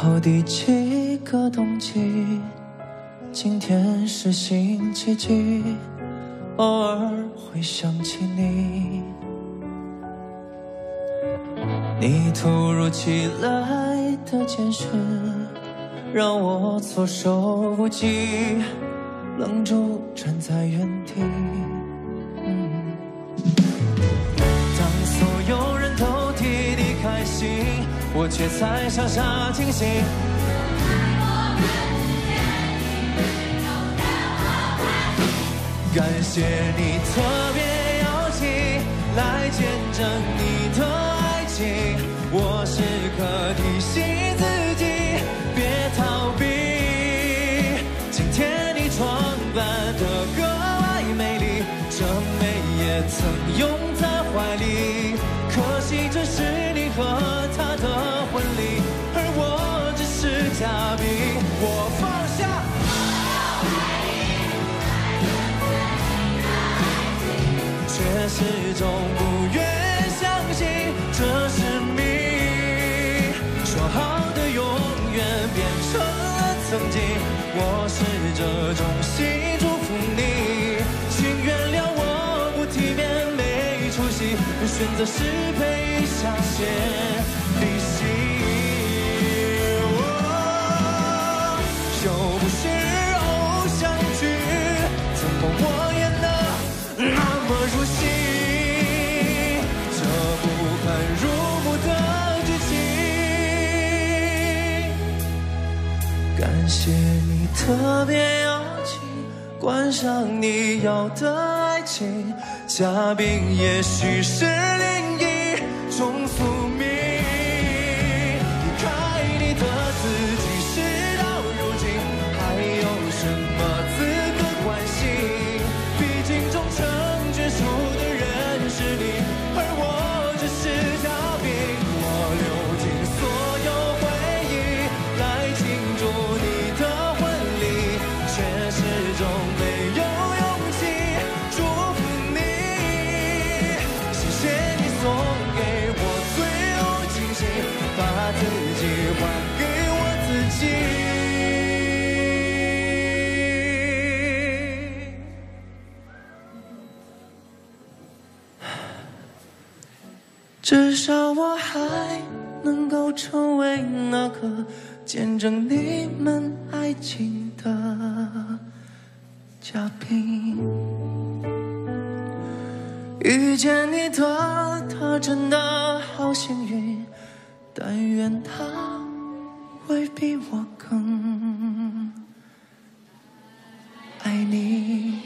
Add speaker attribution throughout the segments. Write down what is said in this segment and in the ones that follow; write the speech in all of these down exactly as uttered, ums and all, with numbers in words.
Speaker 1: 后第几个冬季？今天是星期几？偶尔会想起你，你突如其来的监视，让我措手不及，愣住站在原地。嗯、当所有人都替你开心，我却才傻傻清醒。感谢你特别邀请来见证你的爱情，我时刻提醒自己别逃避。今天你装扮得格外美丽，这美也曾拥在怀里，可惜这是你和他的婚礼，而我只是嘉宾。我放下却始终不愿相信这是命，说好的永远变成了曾经。我试着衷心祝福你，请原谅我不体面没出息，选择是陪下线离席。哦，又不是偶像剧，怎么我演得那么入戏？这不堪入目的剧情。感谢你特别邀请，观赏你要的爱情，嘉宾也许是另一种宿命。离开你的自己，事到如今还有什么资格关心？毕竟终成眷属的人是你，而我只是嘉宾。我流尽所有回忆来庆祝你的婚礼，却始终没有勇气祝福你。谢谢你送给我最后惊喜，把自己还给我自己。至少我还能够成为那个见证你们爱情的嘉宾。遇见你的他真的好幸运，但愿他会比我更爱你。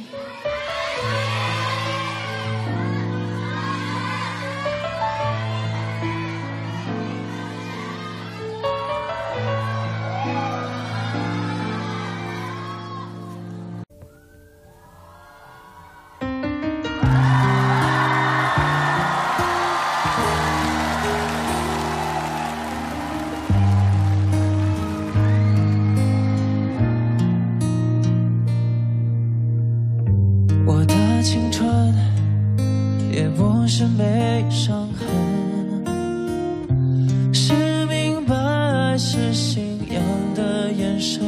Speaker 1: 青春也不是没伤痕，是明白，是信仰的眼神。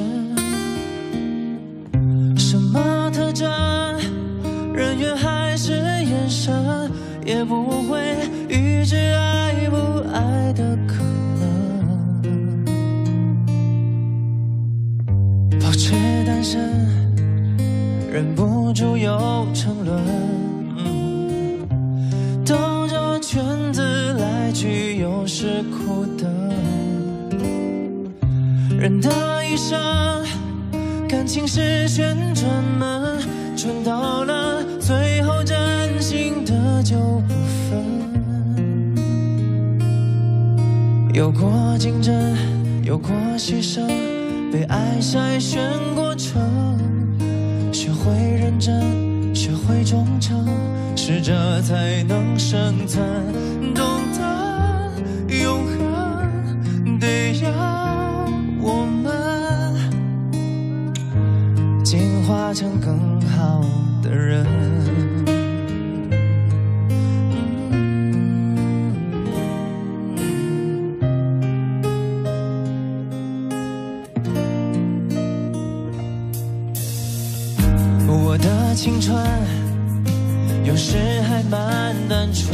Speaker 1: 什么特征，人缘还是眼神，也不会预知爱不爱的可能。保持单身，忍不住又沉沦，嗯，兜着圈子来去又是苦的。人的一生，感情是旋转门，转到了最后真心的就不分。有过竞争，有过牺牲，被爱筛选过程。学会认真，学会忠诚，适者才能生存。懂得永恒，得要我们进化成更好的人。 有时还蛮单纯。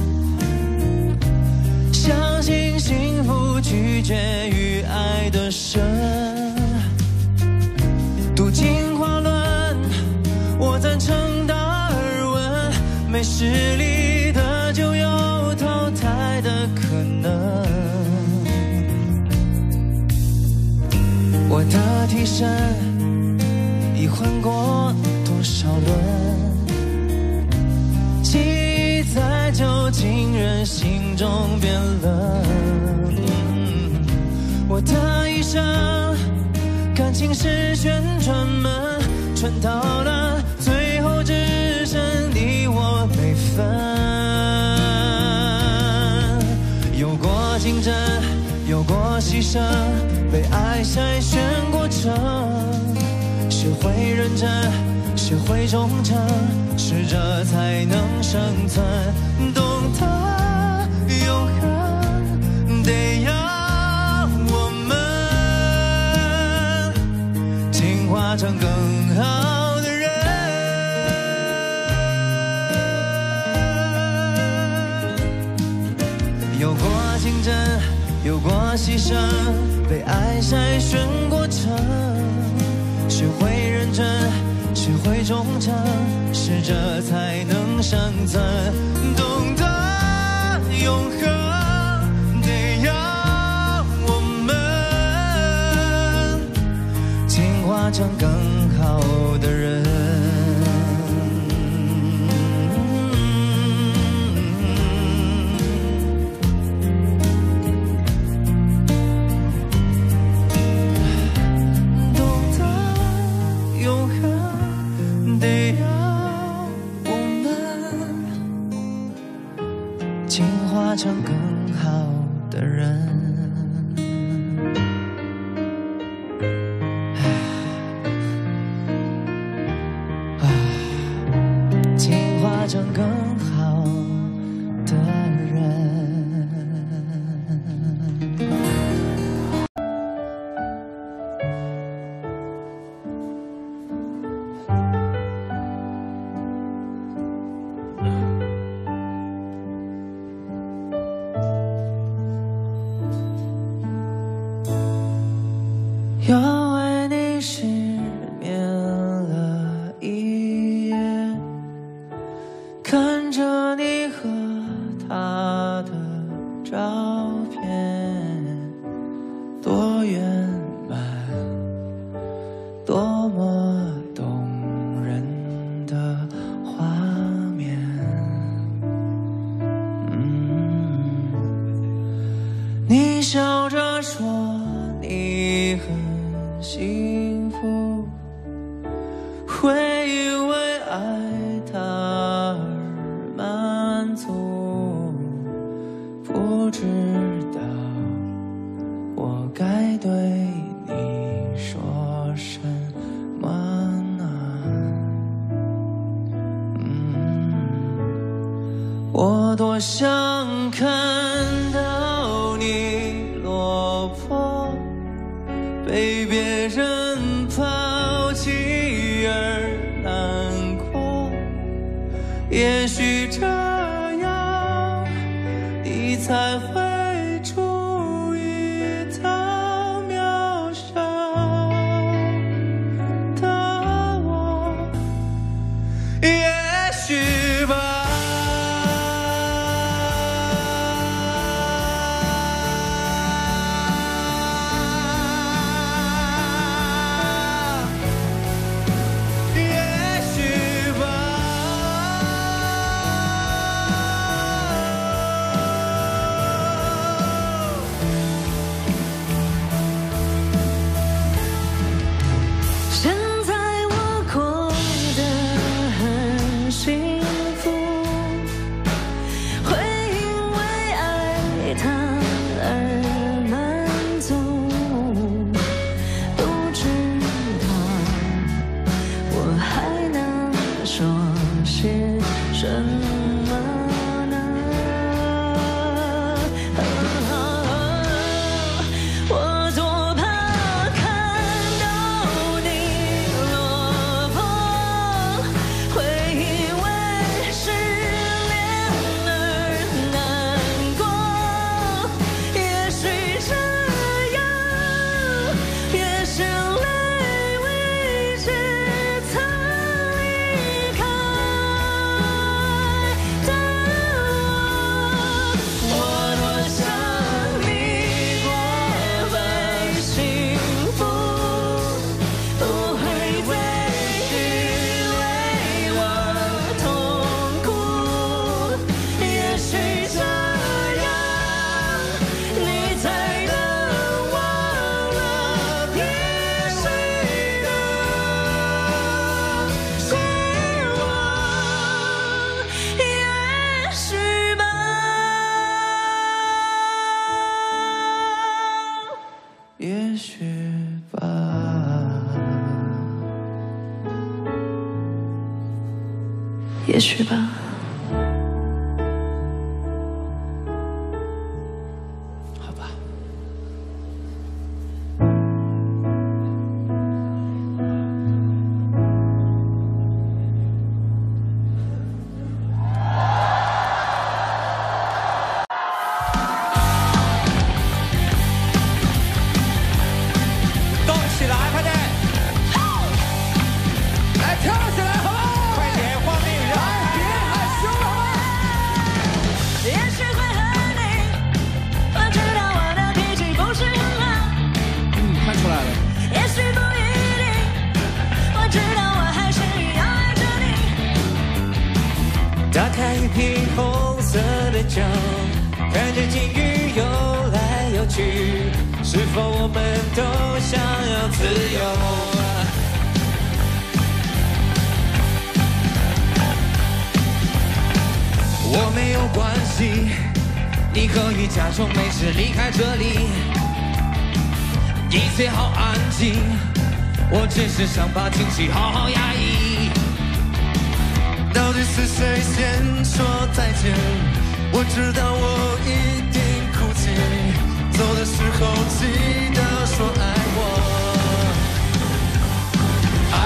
Speaker 1: 相信幸福取决于爱的深。读进化论，我赞成达尔文，没实力的就有淘汰的可能。我的替身已换过多少轮，记忆在旧情人心中变冷。我的一生感情是旋转门，转到了最后只剩你我没分。有过竞争，有过牺牲，被爱筛选过程，学会认真，学会忠诚，适者才能生存。懂得永恒，得要我们进化成更好的人。有过竞争，有过牺牲，被爱筛选过程，学会认真，学会忠诚，适者才能生存。懂得永恒，得要我们进化成更好的人。成更好的人，啊，进化成更好的人。又为你失眠了一夜，看着你和他的照片，多圆满，多么动人的画面。嗯，你笑着说你很幸福，会因为爱他而满足，不知道我该对你说什么呢？嗯，我多想看到你落魄，被别人抛弃而难过，也许这样你才会注意到渺小的我，也许吧。
Speaker 2: 是也许吧。
Speaker 1: 好吧。动起来，快点！来跳起来，好不好？快点，画面让别害羞了，好吗？
Speaker 3: 也许会恨你，我知道我的脾气不是很好。
Speaker 1: 嗯，看出来了。
Speaker 3: 也许不一定，我知道我还是要爱着你。
Speaker 1: 打开一瓶红色的酒，看着鲸鱼游来游去，是否我们都想要自由？我没有关系，你可以假装没事离开这里，一切好安静，我只是想把情绪好好压抑。到底是谁先说再见？我知道我一定哭泣，走的时候记得说爱我，爱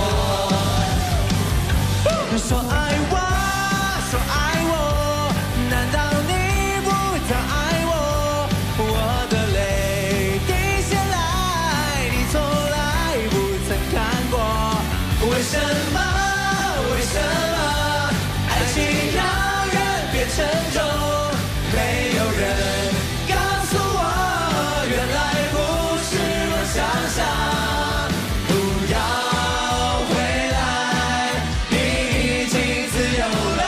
Speaker 1: 我，说爱我，说爱我，难道你不曾爱我？我的泪滴下来，你从来不曾看过，为什么？为什么爱情让人变沉重？没有人告诉我，原来不是我想象。不要回来，你已经自由了，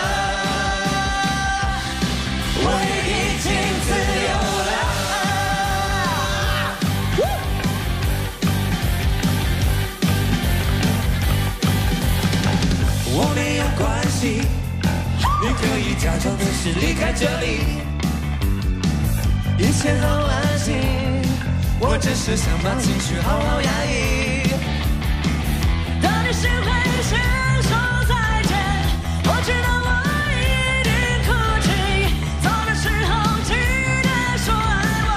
Speaker 1: 我也已经自由了。我没有关系，你可以假装没事离开这里，一切好安静，我只是想把情绪好好压抑。
Speaker 3: 到底是会先说再见？我知道我一定哭泣，走的时候记得说爱我，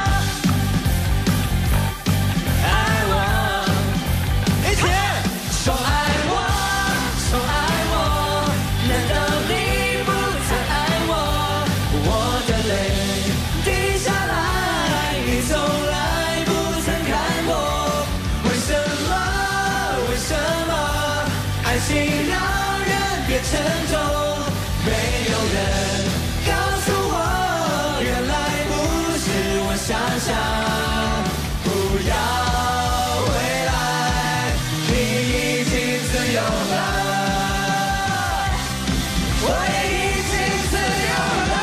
Speaker 3: 爱我，
Speaker 1: 一起说爱我，说爱我，难道你不曾爱我？我的泪滴下来，你从来不曾看过，为什么？为什么爱情让人变沉重？没有人告诉我，原来不是我想象。不要回来，你已经自由了，我也已经自由了。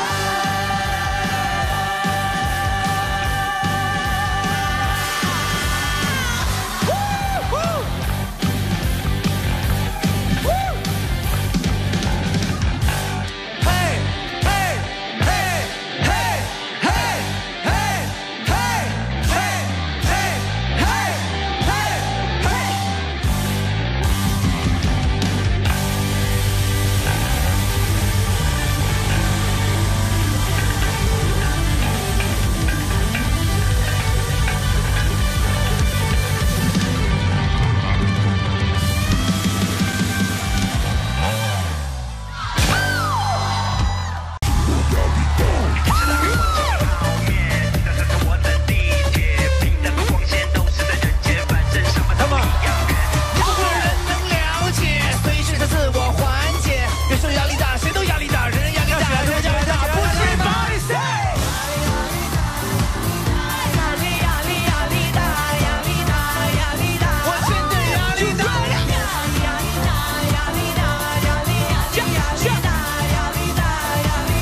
Speaker 1: 嘿，嘿，嘿，嘿，嘿，嘿，嘿，嘿，嘿，嘿，嘿，嘿。Come on，你不会人能了解，随时在自我缓解。别说压力大，谁都压力大，人人压力大，人人压力大，不是把你谁？
Speaker 3: 压力压力压力大，压力大压力大，
Speaker 1: 我现在压力大。
Speaker 3: 压力大压力大压力压力压力大压力大压力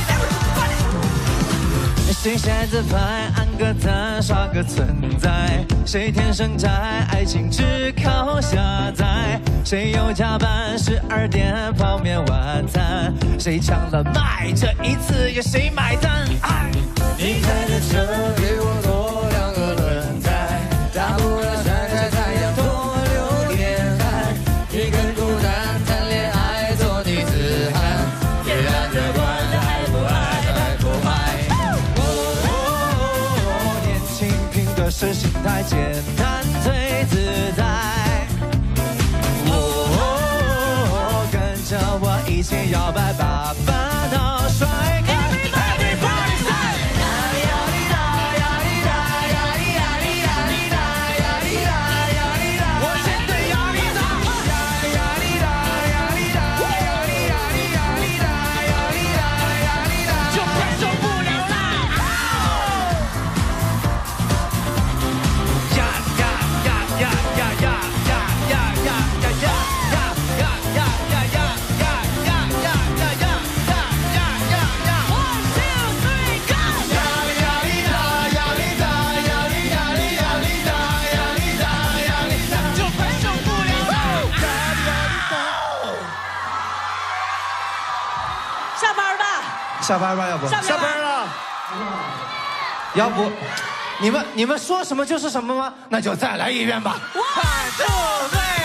Speaker 3: 大。
Speaker 1: 谁晒自拍，按个赞，刷个存在？谁天生宅，爱情只靠下载？谁又加班十二点泡面晚餐？谁抢了麦，这一次由谁买单？哎，你开的车给我多两个轮胎，大不了晒晒太阳，多流点汗。一个人孤单谈恋爱，做女子汉。 一起摇摆，把烦恼甩开。Everybody say， 呀呀哩啦呀哩啦呀哩呀哩呀哩啦呀哩啦呀哩啦，我先对呀哩啦，呀呀哩啦呀哩啦呀哩呀哩呀哩啦呀哩啦呀哩啦，就快受不了啦！呀呀呀呀呀呀呀呀呀呀呀！
Speaker 3: 下班吧，
Speaker 1: 下班吧，要不
Speaker 3: 下班
Speaker 1: 了。要不，你们你们说什么就是什么吗？那就再来一遍吧。One two three。